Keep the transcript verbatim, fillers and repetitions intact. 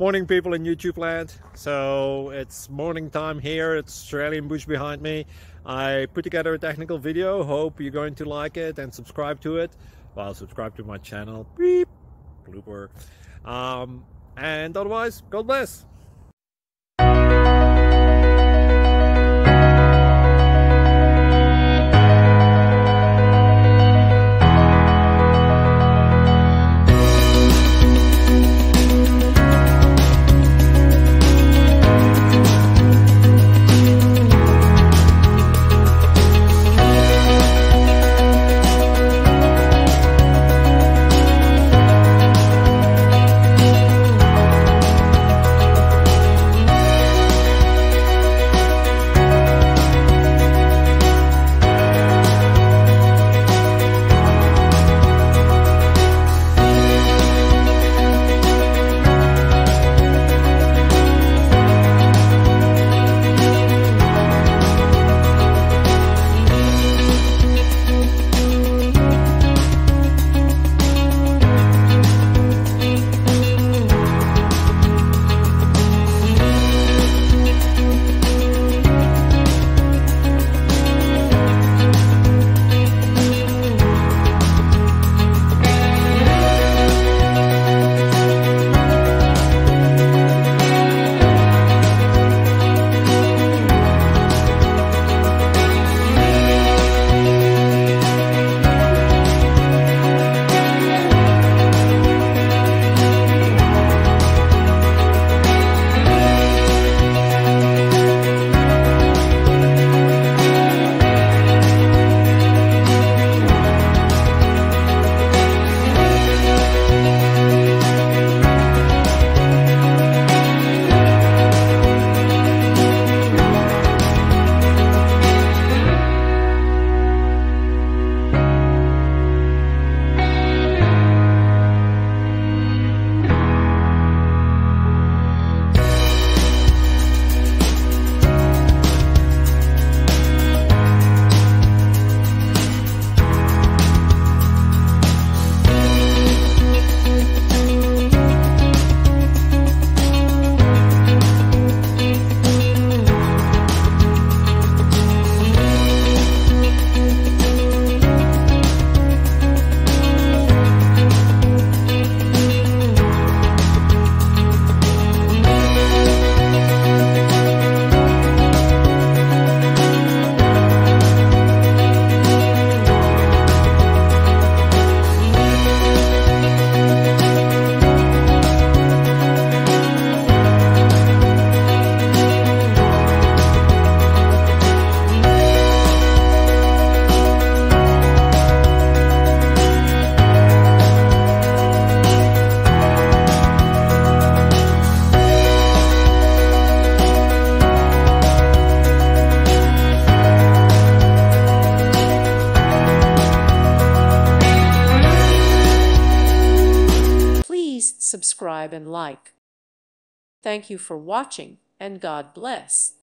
Morning, people in YouTube land. So it's morning time here. It's Australian bush behind me. I put together a technical video. Hope you're going to like it and subscribe to it. Well, subscribe to my channel. Beep. Blooper. Um, and otherwise, God bless. Subscribe and like. Thank you for watching, and God bless.